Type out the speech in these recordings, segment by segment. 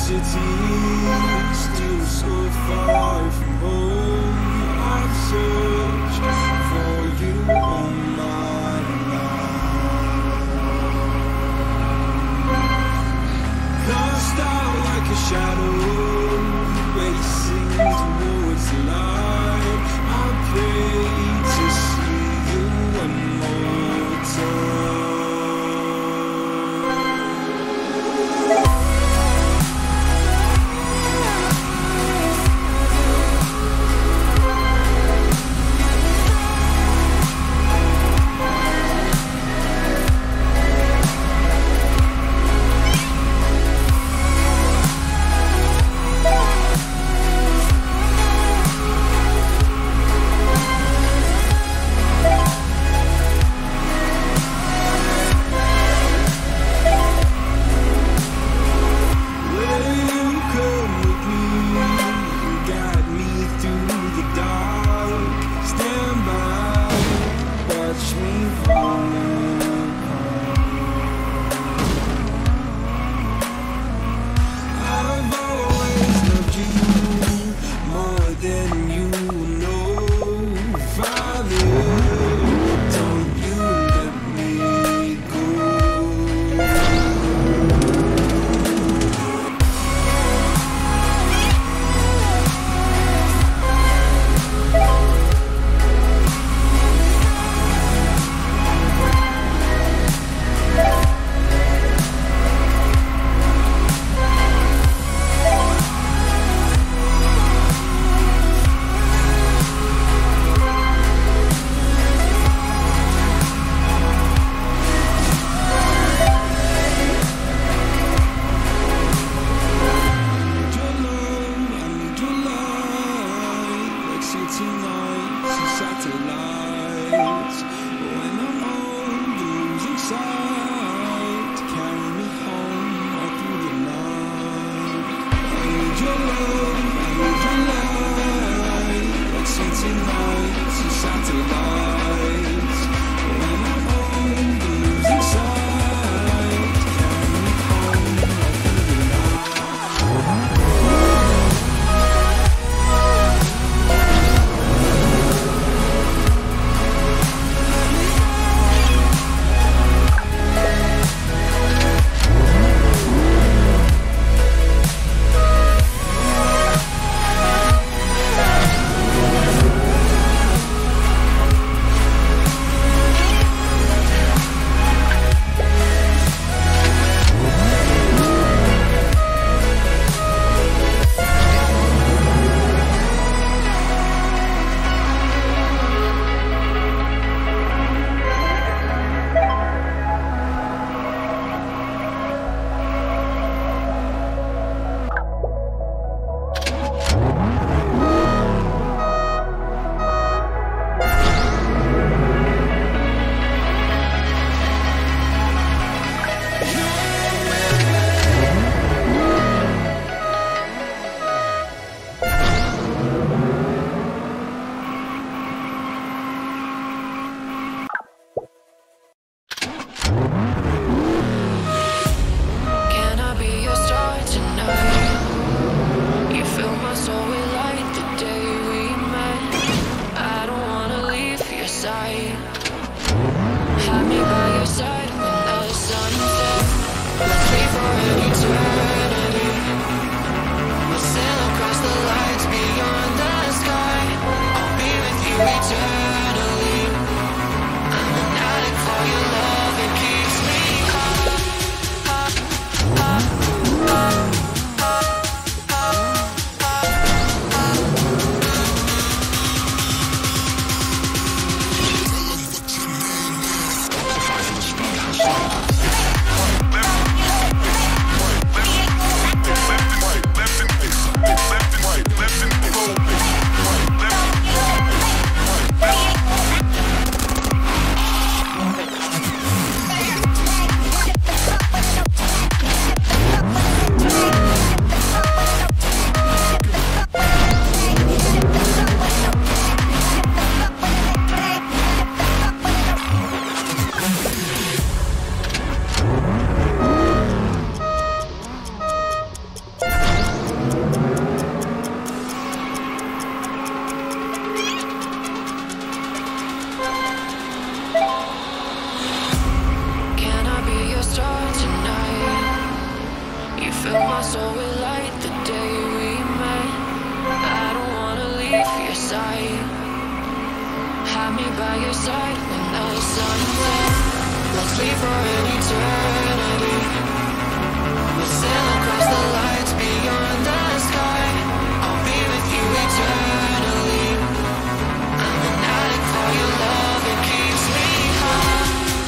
city, still so far from home. I've searched for you all my life. Cast out like a shadow, racing towards the light. I pray to see you one more time. Fill my soul with light the day we met. I don't wanna leave your side. Have me by your side when the sun's set. Let's leave for an eternity. We'll sail across the lights beyond the sky. I'll be with you eternally. I'm an addict for your love, it keeps me high.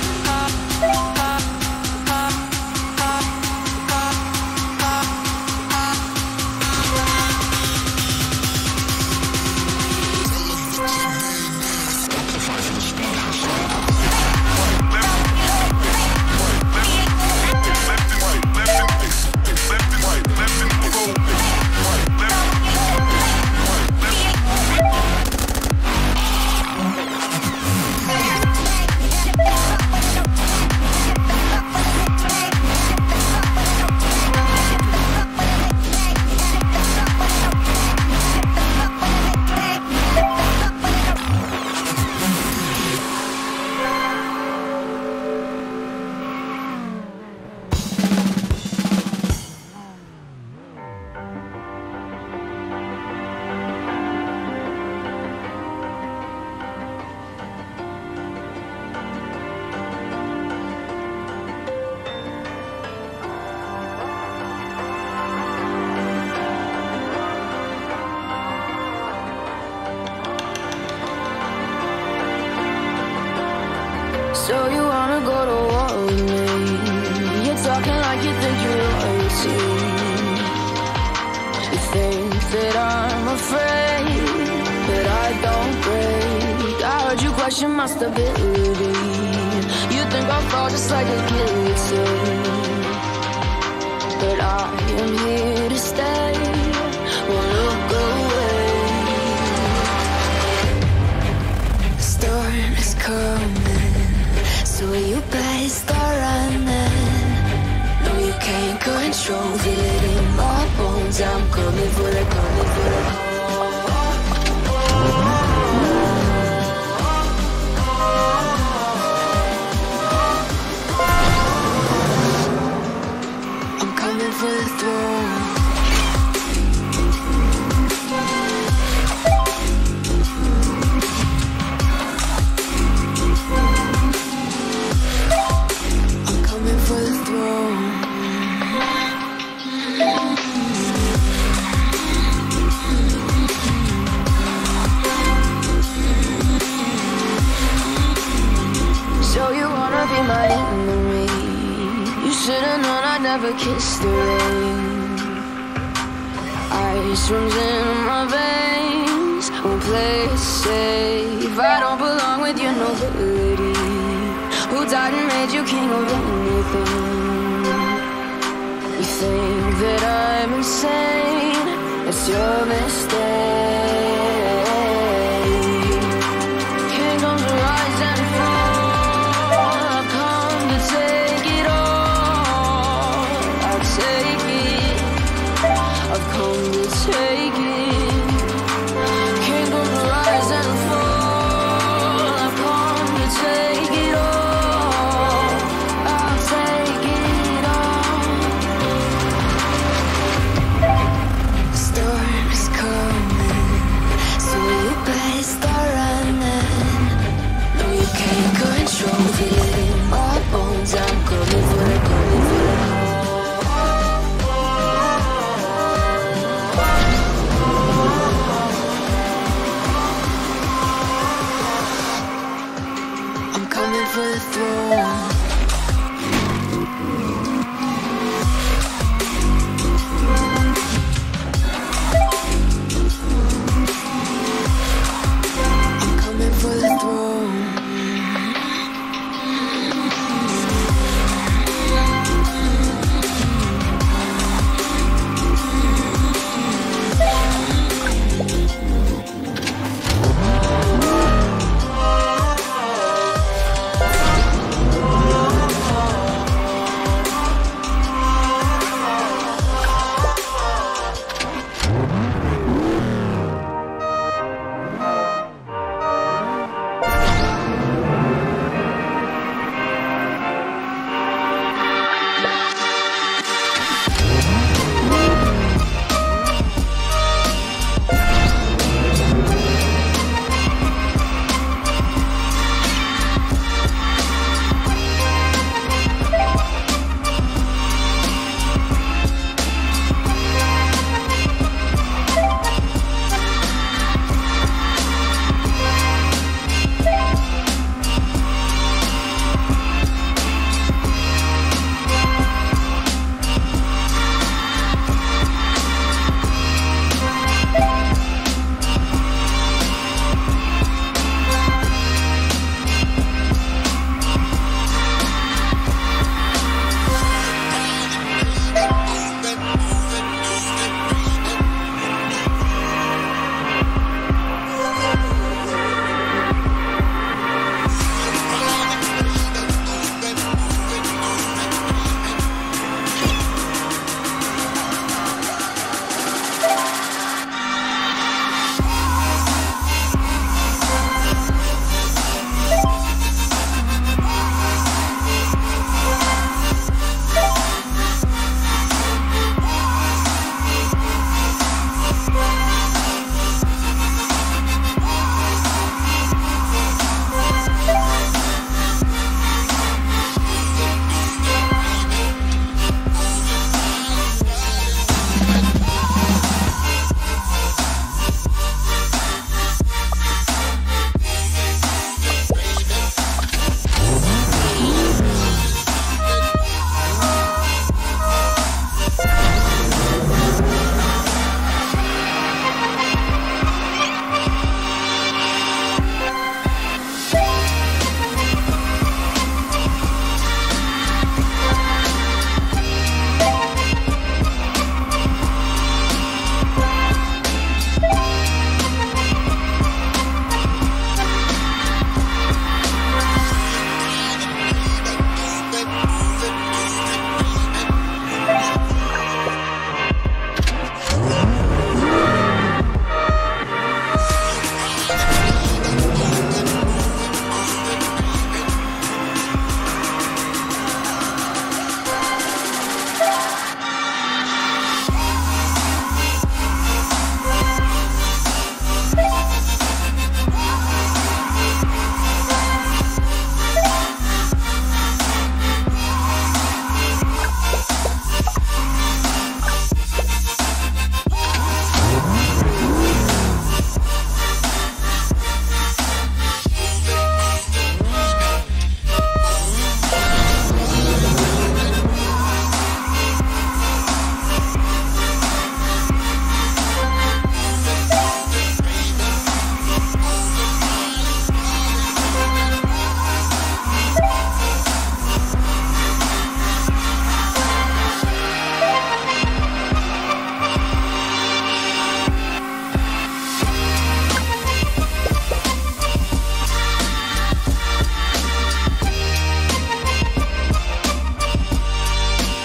So you wanna go to war with me? You're talking like you think you're royalty. You think that I'm afraid, but I don't break. I heard you question my stability. You think I'll fall just like a guillotine, but I am here to stay. Won't look away. The storm is coming, so you better start running. No, you can't control, feel it in my bones. I'm coming for the, coming for the. I'm coming for the throne. My enemy, you should've known I'd never kiss the rain. Ice runs in my veins, won't play it safe. I don't belong with your nobility. Who died and made you king of anything? You think that I'm insane? It's your mistake.